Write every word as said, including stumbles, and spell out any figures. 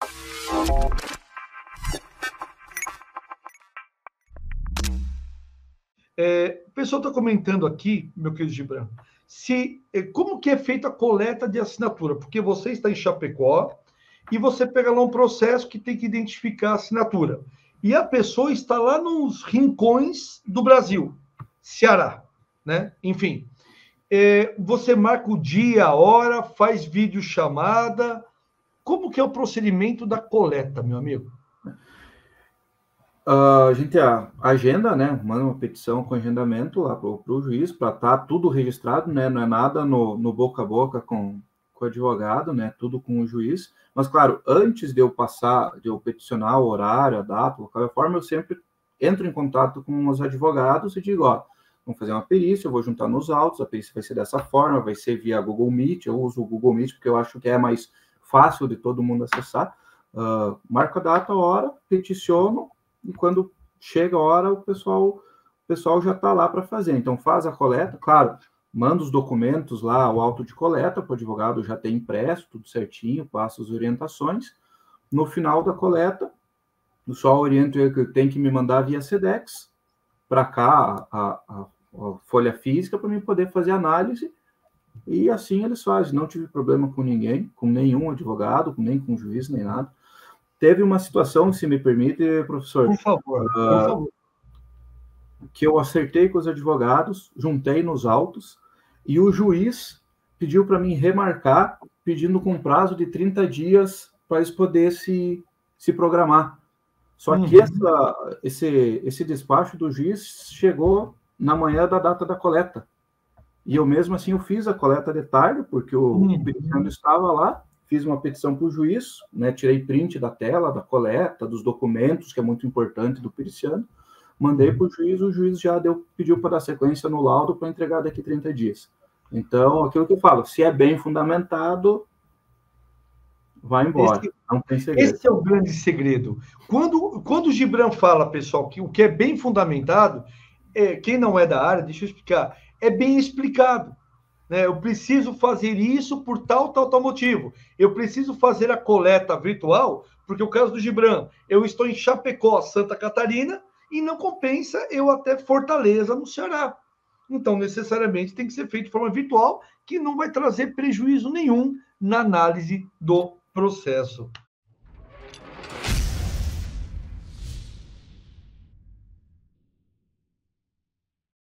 É, o pessoal está comentando aqui, meu querido Gibran, se, como que é feita a coleta de assinatura? Porque você está em Chapecó e você pega lá um processo que tem que identificar a assinatura. E a pessoa está lá nos rincões do Brasil, Ceará, né? Enfim, é, você marca o dia, a hora, faz videochamada. Como que é o procedimento da coleta, meu amigo? Uh, a gente a, agenda, né? Manda uma petição com agendamento lá para o juiz, para estar tá tudo registrado, né? Não é nada no, no boca a boca com, com o advogado, né? Tudo com o juiz. Mas, claro, antes de eu passar, de eu peticionar o horário, a data, qualquer forma, eu sempre entro em contato com os advogados e digo, ó, vamos fazer uma perícia, eu vou juntar nos autos, a perícia vai ser dessa forma, vai ser via Google Meet, eu uso o Google Meet porque eu acho que é mais fácil de todo mundo acessar. Uh, marco a data, a hora, peticiono, e quando chega a hora, o pessoal, o pessoal já está lá para fazer. Então, faz a coleta, claro, manda os documentos lá, o auto de coleta, para o advogado já ter impresso, tudo certinho, passa as orientações. No final da coleta, eu só oriento ele que tem que me mandar via SEDEX para cá a, a, a folha física para mim poder fazer análise, e assim eles fazem. Não tive problema com ninguém, com nenhum advogado, nem com juiz, nem nada. Teve uma situação, se me permite, professor, Por favor, uh, por favor. que eu acertei com os advogados, juntei nos autos, e o juiz pediu para mim remarcar, pedindo com prazo de trinta dias para eles poderem se, se programar. Só uhum. que essa, esse, esse despacho do juiz chegou na manhã da data da coleta. E eu mesmo assim eu fiz a coleta de tarde, porque o uhum. peticionário estava lá, fiz uma petição para o juiz, né, tirei print da tela, da coleta, dos documentos, que é muito importante do periciano, mandei para o juiz, o juiz já deu, pediu para dar sequência no laudo para entregar daqui a trinta dias. Então, aquilo que eu falo, se é bem fundamentado, vai embora, esse, não tem segredo. Esse é o grande segredo. Quando, quando o Gibran fala, pessoal, que o que é bem fundamentado, é, quem não é da área, deixa eu explicar, é bem explicado. Né? Eu preciso fazer isso por tal, tal, tal motivo. Eu preciso fazer a coleta virtual, porque o caso do Gibran, eu estou em Chapecó, Santa Catarina, e não compensa eu até Fortaleza, no Ceará. Então, necessariamente, tem que ser feito de forma virtual, que não vai trazer prejuízo nenhum na análise do processo.